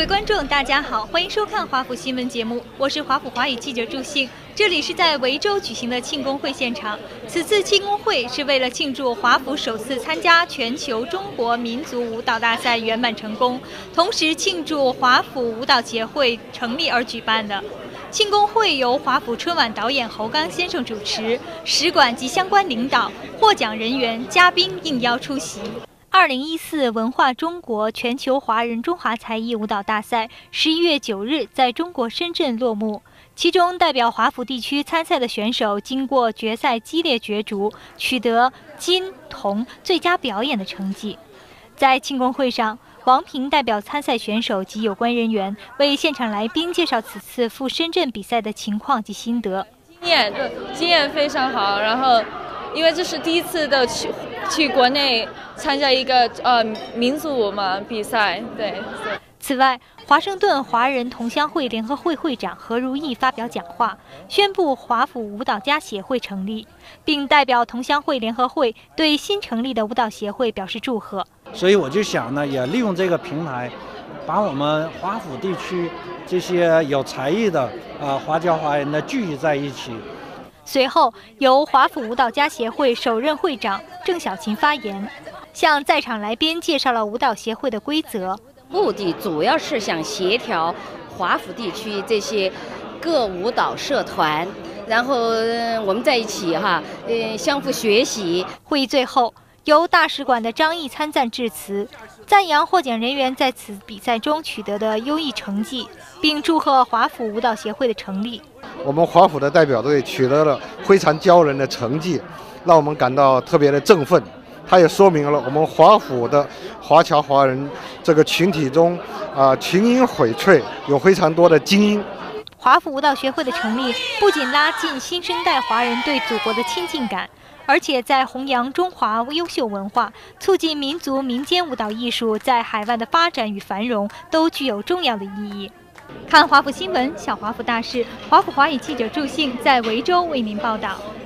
观众，大家好，欢迎收看华府新闻节目，我是华府华语记者祝信。这里是在维州举行的庆功会现场。此次庆功会是为了庆祝华府首次参加全球中国民族舞蹈大赛圆满成功，同时庆祝华府舞蹈协会成立而举办的。庆功会由华府春晚导演侯刚先生主持，使馆及相关领导、获奖人员、嘉宾应邀出席。2014文化中国全球华人中华才艺舞蹈大赛11月9日在中国深圳落幕。其中代表华府地区参赛的选手经过决赛激烈角逐，取得金、铜最佳表演的成绩。在庆功会上，王平代表参赛选手及有关人员为现场来宾介绍此次赴深圳比赛的情况及心得。 经验非常好，然后因为这是第一次的去国内参加一个民族舞嘛比赛，对。 此外，华盛顿华人同乡会联合会会长何如意发表讲话，宣布华府舞蹈家协会成立，并代表同乡会联合会对新成立的舞蹈协会表示祝贺。 所以我就想呢，也利用这个平台，把我们华府地区这些有才艺的华侨华人呢聚集在一起。 随后，由华府舞蹈家协会首任会长郑小琴发言，向在场来宾介绍了舞蹈协会的规则。 目的主要是想协调华府地区这些各舞蹈社团，然后我们在一起相互学习。 会议最后，由大使馆的张毅参赞致辞，赞扬获奖人员在此比赛中取得的优异成绩，并祝贺华府舞蹈协会的成立。 我们华府的代表队取得了非常骄人的成绩，让我们感到特别的振奋。它也说明了我们华府的华侨华人这个群体中群英荟萃，有非常多的精英。 华府舞蹈协会的成立不仅拉近新生代华人对祖国的亲近感，而且在弘扬中华优秀文化、促进民族民间舞蹈艺术在海外的发展与繁荣都具有重要的意义。看华府新闻，小华府大事，华府华语记者祝信在维州为您报道。